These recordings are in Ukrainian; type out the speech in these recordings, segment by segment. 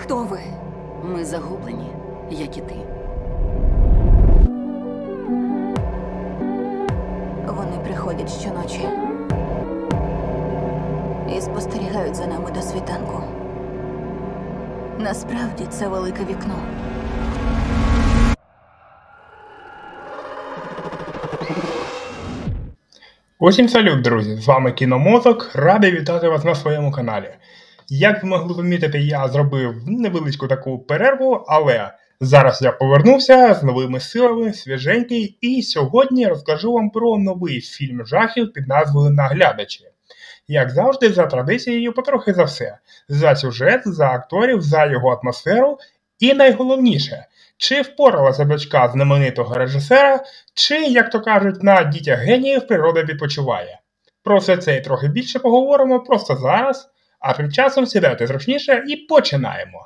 Хто ви? Ми загублені, як і ти. Вони приходять щоночі і спостерігають за нами до світанку. Насправді це велике вікно. Усім салют, друзі! З вами Кіномозок. Радий вітати вас на своєму каналі. Як ви могли помітити, я зробив невеличку таку перерву, але зараз я повернувся з новими силами, свіженький, і сьогодні розкажу вам про новий фільм жахів під назвою «Наглядачі». Як завжди, за традицією, потрохи за все. За сюжет, за акторів, за його атмосферу і найголовніше – чи впоралася дочка знаменитого режисера, чи, як то кажуть, на дітях геніїв природа відпочиває. Про все це і трохи більше поговоримо просто зараз, а тим часом сідайте зручніше і починаємо.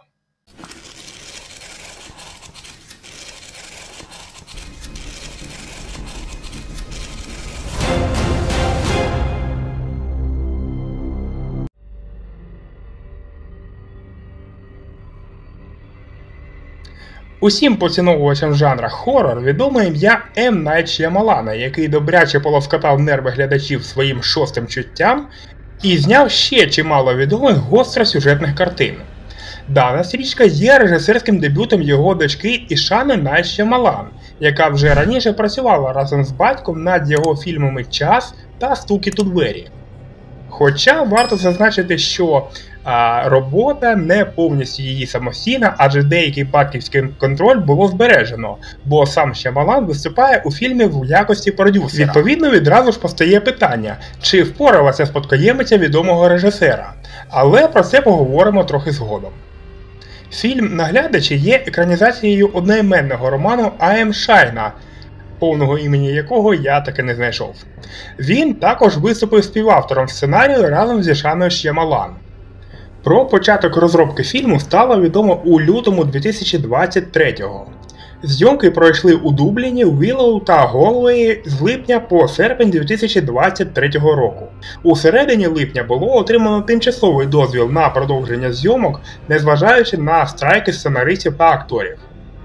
Усім поціновувачам жанра хоррор відоме ім'я М. Найт Ш'ямалана, який добряче полоскотав нерви глядачів своїм шостим чуттям і зняв ще чимало відомих гостросюжетних картин. Дана стрічка є режисерським дебютом його дочки Ішани Найт Ш'ямалан, яка вже раніше працювала разом з батьком над його фільмами «Час» та «Стукіт у двері». Хоча варто зазначити, що робота не повністю її самостійна, адже деякий батьківський контроль було збережено, бо сам Ш'ямалан виступає у фільмі в якості продюсера. Відповідно, відразу ж постає питання, чи впоралася спадкоємиця відомого режисера. Але про це поговоримо трохи згодом. Фільм «Наглядачі» є екранізацією одноіменного роману А.М. Шайна, повного імені якого я таки не знайшов. Він також виступив співавтором сценарію разом зі Ішаною Ш'ямалан. Про початок розробки фільму стало відомо у лютому 2023-го. Зйомки пройшли у Дубліні, Віллоу та Голвеї з липня по серпень 2023 року. У середині липня було отримано тимчасовий дозвіл на продовження зйомок, незважаючи на страйки сценаристів та акторів.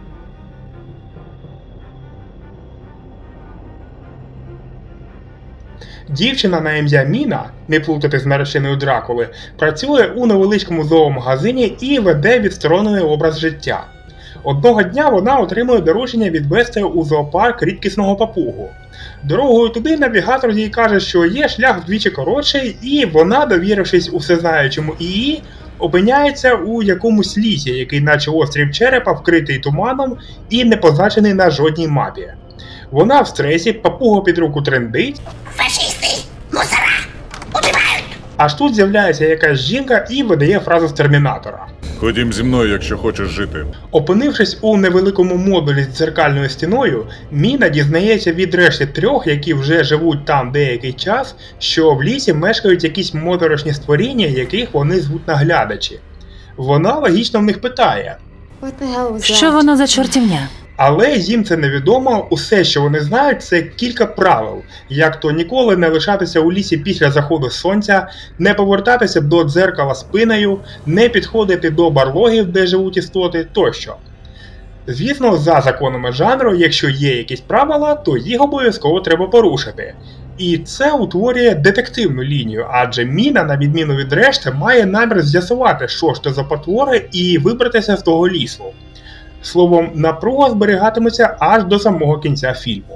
Дівчина на ім'я Міна, не плутати з нареченою Дракули, працює у невеличкому зоомагазині і веде відсторонений образ життя. Одного дня вона отримує доручення відвести у зоопарк рідкісного папугу. Дорогою туди навігатор їй каже, що є шлях вдвічі коротший, і вона, довірившись усезнаючому ІІ, опиняється у якомусь лісі, який наче острів черепа вкритий туманом і не позначений на жодній мапі. Вона в стресі, папуга під руку трендить. Фашисти! Мусора! Убивають! Аж тут з'являється якась жінка і видає фразу з Термінатора. Ходім зі мною, якщо хочеш жити. Опинившись у невеликому модулі з дзеркальною стіною, Міна дізнається від решти трьох, які вже живуть там деякий час, що в лісі мешкають якісь моторошні створіння, яких вони звуть наглядачі. Вона логічно в них питає. Що воно за чортівня? Але їм це невідомо, усе, що вони знають, це кілька правил, як то ніколи не лишатися у лісі після заходу сонця, не повертатися до дзеркала спиною, не підходити до барлогів, де живуть істоти, тощо. Звісно, за законами жанру, якщо є якісь правила, то їх обов'язково треба порушити. І це утворює детективну лінію, адже Міна, на відміну від решти, має намір з'ясувати, що ж то за потвори, і вибратися з того лісу. Словом, напруга зберігатиметься аж до самого кінця фільму.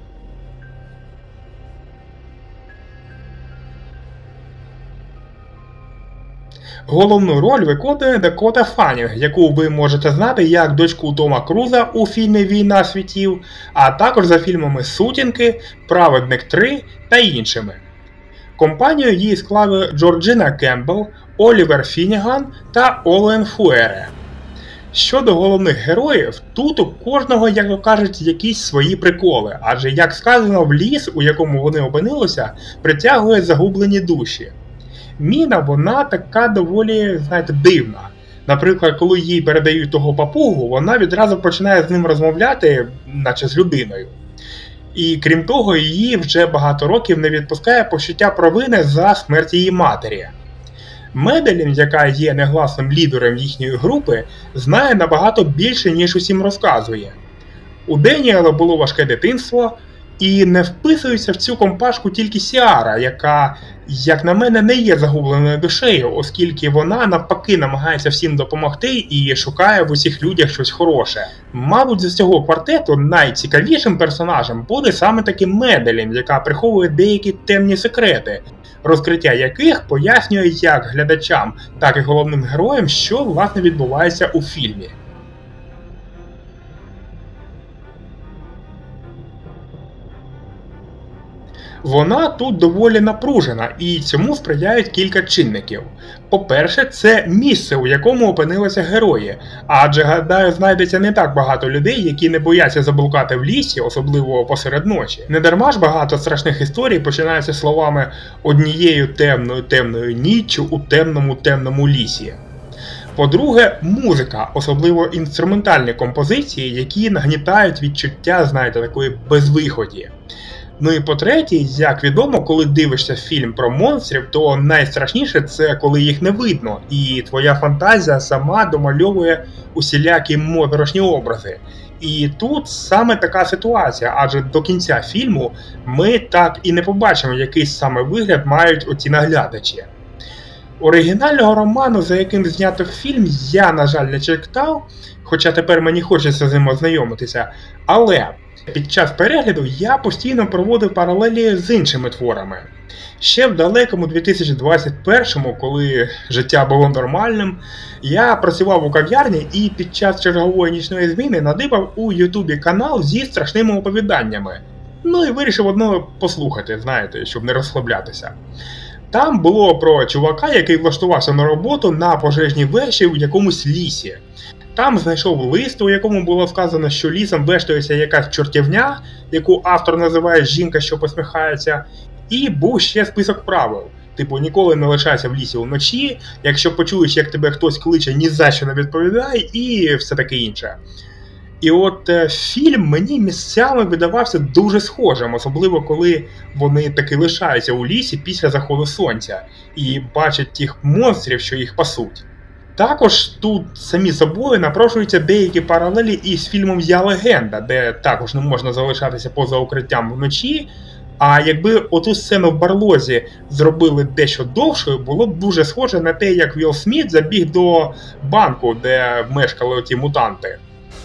Головну роль виконує Дакота Фаннінг, яку ви можете знати як дочку Тома Круза у фільмі «Війна світів», а також за фільмами «Сутінки», «Праведник 3» та іншими. Компанію їй склали Джорджина Кембл, Олівер Фінніган та Олен Фуере. Щодо головних героїв, тут у кожного, як то кажуть, якісь свої приколи, адже, як сказано, в ліс, у якому вони опинилися, притягує загублені душі. Міна, вона така доволі, знаєте, дивна. Наприклад, коли їй передають того папугу, вона відразу починає з ним розмовляти, наче з людиною. І крім того, її вже багато років не відпускає почуття провини за смерть її матері. Меделін, яка є негласним лідером їхньої групи, знає набагато більше, ніж усім розказує. У Деніела було важке дитинство, і не вписується в цю компашку тільки Сіара, яка, як на мене, не є загубленою душею, оскільки вона навпаки намагається всім допомогти і шукає в усіх людях щось хороше. Мабуть, з цього квартету найцікавішим персонажем буде саме таки Меделін, яка приховує деякі темні секрети, розкриття яких пояснює як глядачам, так і головним героям, що власне відбувається у фільмі. Вона тут доволі напружена, і цьому сприяють кілька чинників. По-перше, це місце, у якому опинилися герої, адже, гадаю, знайдеться не так багато людей, які не бояться заблукати в лісі, особливо посеред ночі. Недарма ж багато страшних історій починаються словами «однією темною ніччю у темному лісі». По-друге, музика, особливо інструментальні композиції, які нагнітають відчуття, знаєте, такої безвиході. Ну і по-третє, як відомо, коли дивишся фільм про монстрів, то найстрашніше це коли їх не видно, і твоя фантазія сама домальовує усілякі моторошні образи. І тут саме така ситуація, адже до кінця фільму ми так і не побачимо, який саме вигляд мають оці наглядачі. Оригінального роману, за яким знято фільм, я, на жаль, не читав, хоча тепер мені хочеться з ним ознайомитися, але під час перегляду я постійно проводив паралелі з іншими творами. Ще в далекому 2021-му, коли життя було нормальним, я працював у кав'ярні і під час чергової нічної зміни надибав у Ютубі канал зі страшними оповіданнями. Ну і вирішив одного послухати, знаєте, щоб не розслаблятися. Там було про чувака, який влаштувався на роботу на пожежній вежі в якомусь лісі. Там знайшов лист, у якому було сказано, що лісом вештується якась чортівня, яку автор називає «жінка, що посміхається», і був ще список правил. Типу, ніколи не лишайся в лісі вночі, якщо почуєш, як тебе хтось кличе, ні за що не відповідай, і все таке інше. І от фільм мені місцями видавався дуже схожим, особливо коли вони таки лишаються у лісі після заходу сонця і бачать тих монстрів, що їх пасуть. Також тут самі собою напрошуються деякі паралелі із фільмом «Я легенда», де також не можна залишатися поза укриттям вночі, а якби оту сцену в барлозі зробили дещо довшою, було б дуже схоже на те, як Вілл Сміт забіг до банку, де мешкали оті мутанти.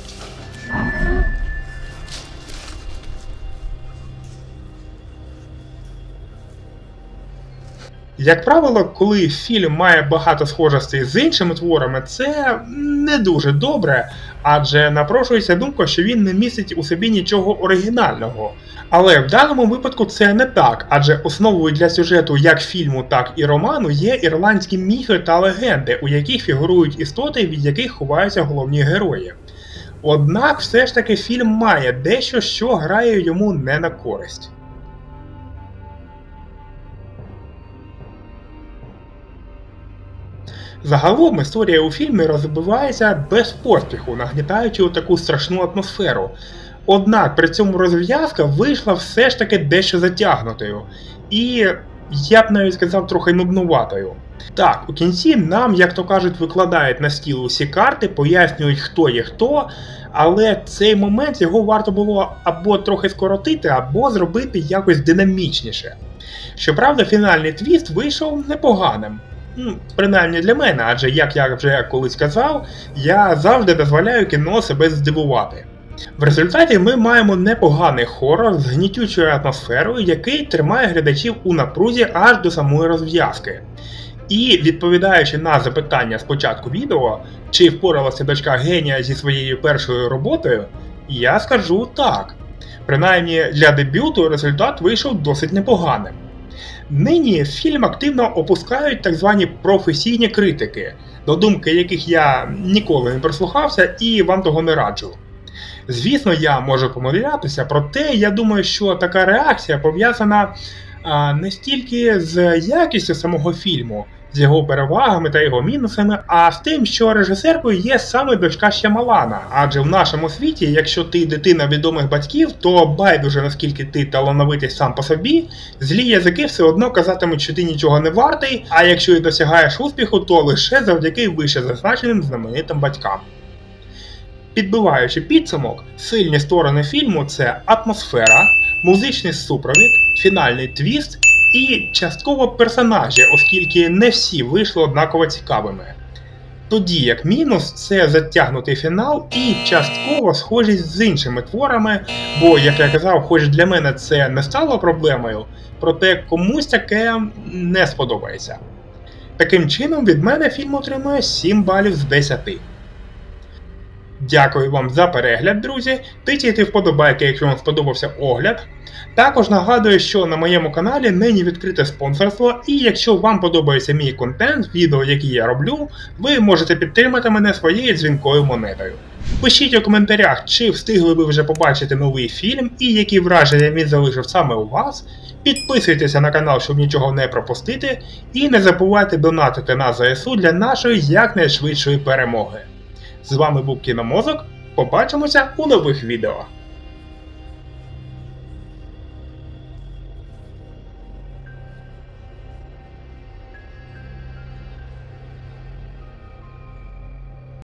Як правило, коли фільм має багато схожостей з іншими творами, це не дуже добре, адже напрошується думка, що він не містить у собі нічого оригінального. Але в даному випадку це не так, адже основою для сюжету як фільму, так і роману є ірландські міфи та легенди, у яких фігурують істоти, від яких ховаються головні герої. Однак все ж таки фільм має дещо, що грає йому не на користь. Загалом історія у фільмі розвивається без поспіху, нагнітаючи у таку страшну атмосферу. Однак при цьому розв'язка вийшла все ж таки дещо затягнутою. І я б навіть сказав трохи нуднуватою. Так, у кінці нам, як то кажуть, викладають на стіл усі карти, пояснюють хто є хто, але цей момент його варто було або трохи скоротити, або зробити якось динамічніше. Щоправда, фінальний твіст вийшов непоганим. Принаймні для мене, адже, як я вже колись казав, я завжди дозволяю кіно себе здивувати. В результаті ми маємо непоганий хорор з гнітючою атмосферою, який тримає глядачів у напрузі аж до самої розв'язки. І відповідаючи на запитання з початку відео, чи впоралася дочка генія зі своєю першою роботою, я скажу так. Принаймні для дебюту результат вийшов досить непоганим. Нині фільм активно опускають так звані професійні критики, до думки яких я ніколи не прислухався і вам того не раджу. Звісно, я можу помилятися, проте я думаю, що така реакція пов'язана не стільки з якістю самого фільму, з його перевагами та його мінусами, а з тим, що режисеркою є саме дочка Шямалана. Адже в нашому світі, якщо ти дитина відомих батьків, то байдуже наскільки ти талановитий сам по собі, злі язики все одно казатимуть, що ти нічого не вартий, а якщо і досягаєш успіху, то лише завдяки вище зазначеним знаменитим батькам. Підбиваючи підсумок, сильні сторони фільму – це атмосфера, музичний супровід, фінальний твіст і частково персонажі, оскільки не всі вийшли однаково цікавими. Тоді як мінус – це затягнутий фінал і частково схожість з іншими творами, бо, як я казав, хоч для мене це не стало проблемою, проте комусь таке не сподобається. Таким чином, від мене фільм отримує 7 балів з 10. Дякую вам за перегляд, друзі. Тицяйте вподобайки, якщо вам сподобався огляд. Також нагадую, що на моєму каналі нині відкрите спонсорство, і якщо вам подобається мій контент, відео, які я роблю, ви можете підтримати мене своєю дзвінкою монетою. Пишіть у коментарях, чи встигли ви вже побачити новий фільм і які враження він залишив саме у вас. Підписуйтеся на канал, щоб нічого не пропустити, і не забувайте донатити на ЗСУ для нашої якнайшвидшої перемоги. З вами був Кіномозок, побачимося у нових відео.